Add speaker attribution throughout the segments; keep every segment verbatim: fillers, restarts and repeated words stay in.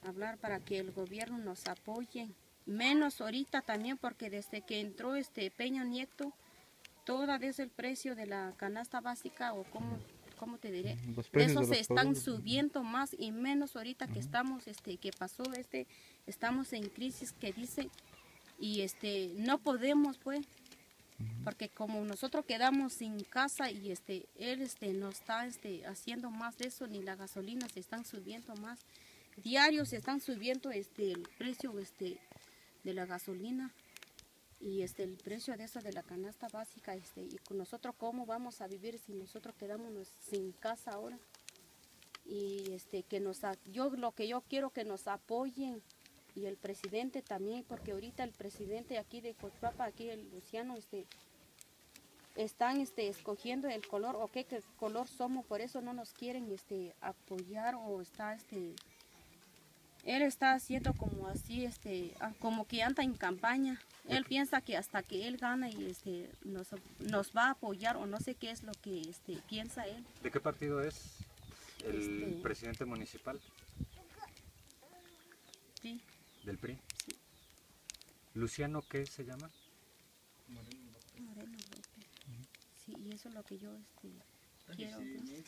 Speaker 1: hablar para que el gobierno nos apoye, menos ahorita también porque desde que entró este Peña Nieto, todo desde el precio de la canasta básica o como, ¿cómo te diré? De eso de se están productos. Subiendo más y menos ahorita uh-huh. que estamos, este, que pasó este, estamos en crisis que dice y este, no podemos pues, uh-huh. porque como nosotros quedamos sin casa y este, él este, nos está este, haciendo más de eso, ni la gasolina se están subiendo más, diarios se están subiendo este, el precio este, de la gasolina. Y este el precio de eso de la canasta básica, este, y con nosotros cómo vamos a vivir si nosotros quedamos sin casa ahora. Y este que nos yo lo que yo quiero que nos apoyen y el presidente también, porque ahorita el presidente aquí de Cochuapa, aquí el Luciano, este están este escogiendo el color o qué, qué color somos, por eso no nos quieren este apoyar o está este él está haciendo como así, este, como que anda en campaña. Él piensa que hasta que él gana y este, nos, nos va a apoyar o no sé qué es lo que este, piensa él.
Speaker 2: ¿De qué partido es el
Speaker 1: este,
Speaker 2: presidente municipal?
Speaker 1: Sí.
Speaker 2: ¿Del P R I?
Speaker 1: Sí.
Speaker 2: ¿Luciano qué se llama?
Speaker 1: Moreno López. Moreno López. Uh-huh. Sí, y eso es lo que yo este, quiero.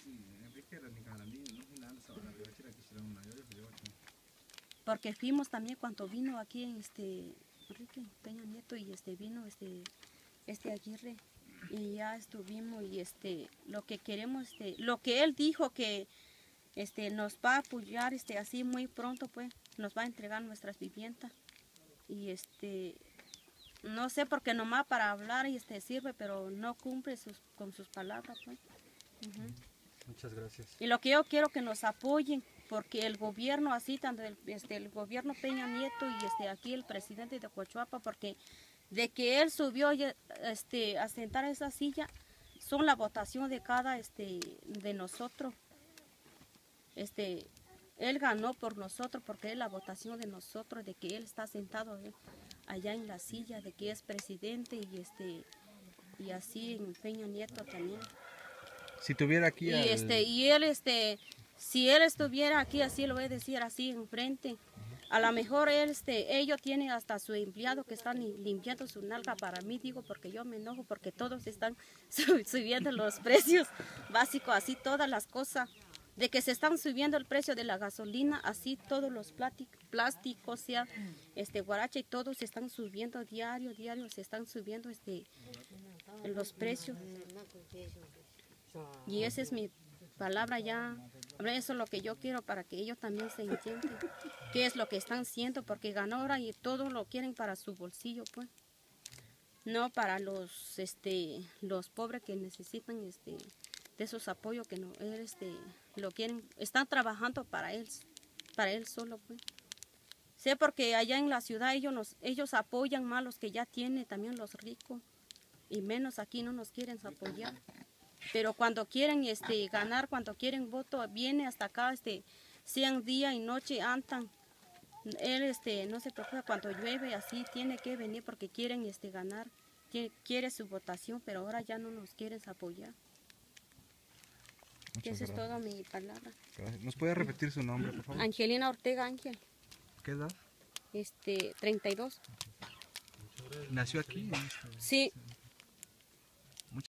Speaker 1: Porque fuimos también cuando vino aquí en este Enrique Peña Nieto y este vino este este Aguirre y ya estuvimos y este lo que queremos este lo que él dijo que este nos va a apoyar este así muy pronto pues nos va a entregar nuestras viviendas y este no sé porque nomás para hablar y este sirve pero no cumple sus con sus palabras pues. Uh-huh.
Speaker 2: Muchas gracias.
Speaker 1: Y lo que yo quiero que nos apoyen porque el gobierno así, tanto el, este, el gobierno Peña Nieto y este, aquí el presidente de Cochuapa, porque de que él subió este, a sentar esa silla, son la votación de cada este, de nosotros. Este, él ganó por nosotros porque es la votación de nosotros, de que él está sentado eh, allá en la silla, de que es presidente y, este, y así en Peña Nieto también.
Speaker 3: Si tuviera aquí
Speaker 1: y,
Speaker 3: al...
Speaker 1: este, y él este si él estuviera aquí, así lo voy a decir, así enfrente, a lo mejor él, este, ellos tienen hasta su empleado que están limpiando su nalga para mí, digo, porque yo me enojo, porque todos están subiendo los precios básicos, así todas las cosas, de que se están subiendo el precio de la gasolina, así todos los plásticos, sea, este, guaracha y todos se están subiendo diario, diario, se están subiendo este, los precios. Y esa es mi palabra ya. Eso es lo que yo quiero para que ellos también se entiendan qué es lo que están haciendo, porque ganó ahora y todo lo quieren para su bolsillo, pues. No para los este los pobres que necesitan este de esos apoyos que no él este lo quieren, están trabajando para él, para él solo, pues. Sé porque allá en la ciudad ellos nos, ellos apoyan más los que ya tienen, también los ricos, y menos aquí no nos quieren apoyar. Pero cuando quieren este, ganar, cuando quieren voto, viene hasta acá, este, sean día y noche, andan. Él este, no se preocupa cuando llueve, así tiene que venir porque quieren este, ganar, quiere, quiere su votación, pero ahora ya no nos quieren apoyar. Esa es toda mi palabra.
Speaker 3: Gracias. ¿Nos puede repetir su nombre, por favor?
Speaker 1: Angelina Ortega Ángel.
Speaker 3: ¿Qué edad?
Speaker 1: Este, treinta y dos.
Speaker 3: ¿Nació aquí?
Speaker 1: Sí.